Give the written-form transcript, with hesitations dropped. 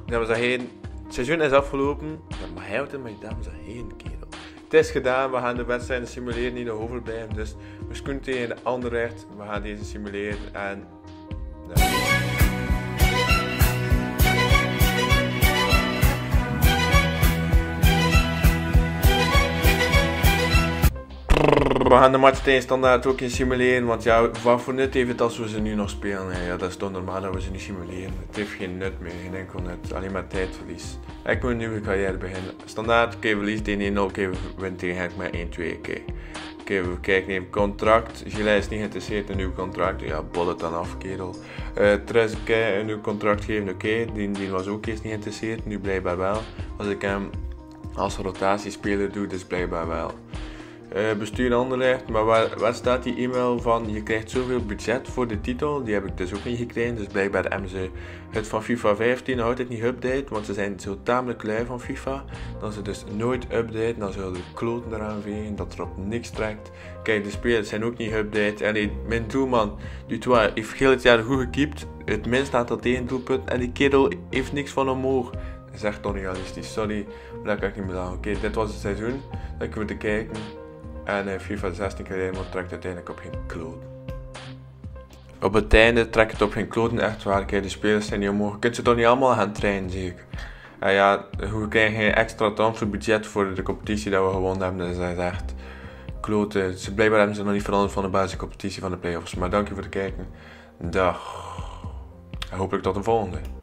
dames en heren, het seizoen is afgelopen. Maar hij houdt het met dames en heren, kerel. Het is gedaan, we gaan de wedstrijden simuleren die nog overblijven. Dus we kunnen tegen de Anderlecht, we gaan deze simuleren en... We gaan de match tegen Standaard ook in simuleren, want ja, wat voor nut heeft het als we ze nu nog spelen? Ja, dat is toch normaal dat we ze nu simuleren. Het heeft geen nut meer, geen enkel nut, alleen maar tijdverlies. Ik moet een nieuwe carrière beginnen. Standaard, oké, verlies tegen 1-0, oké, we winnen tegen Henk met 1-2, oké, we kijken even contract. Gilles is niet geïnteresseerd in een nieuw contract, ja, bol het dan af, kerel. Trezeguet een nieuw contract geven, oké, die was ook eerst niet geïnteresseerd, nu blijkbaar wel. Als ik hem als rotatiespeler doe, dus blijkbaar wel. Bestuur Anderlecht, maar waar staat die e-mail van je krijgt zoveel budget voor de titel? Die heb ik dus ook niet gekregen, dus blijkbaar hebben ze het van FIFA 15 houdt het niet update, want ze zijn zo tamelijk lui van FIFA, dat ze dus nooit updaten, dan zullen de kloten eraan vegen, dat er op niks trekt. Kijk, de spelers zijn ook niet update, en mijn doelman, Dutois, heeft heel het jaar goed gekiept, het minst aantal tegendoelpunten, en die kerel heeft niks van omhoog. Dat is echt toch niet realistisch, sorry, maar dat kan ik niet meer zeggen. Oké, dit was het seizoen, dat ik te kijken. En FIFA 16 carrière mode trekt uiteindelijk op geen kloten. Op het einde trekt het op geen kloten, echt waar. Kijk, de spelers zijn niet omhoog. Je kunt ze toch niet allemaal gaan trainen, zie ik. En ja, we krijgen geen extra transferbudget voor de competitie dat we gewonnen hebben. Dus dat is echt kloten. Blijkbaar hebben ze nog niet veranderd van de basiscompetitie van de playoffs. Maar dank je voor het kijken. Dag. En hopelijk tot de volgende.